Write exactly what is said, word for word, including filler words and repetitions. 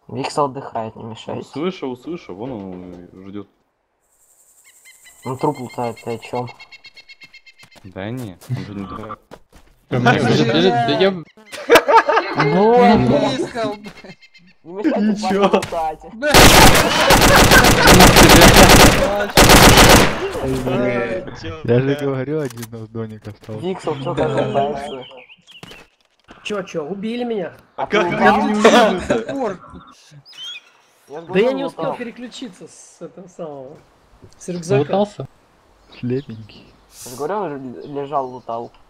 Викс отдыхает, не мешает. Услышал, услышал, вон он ждет. Ну труп лутает, ты о чем? Да не, он же не дурак. Пискал, Не мешайте Ничего. парню лутать. Я же говорю, один из доник остался. Виксов, что как лутается? Чё, чё, убили меня? А Как ты я лутал? не увижу? Я ж Да я говорю, не успел лутал. переключиться с этого самого. С рюкзака. Слепенький. Я ж говорю, лежал, лутал.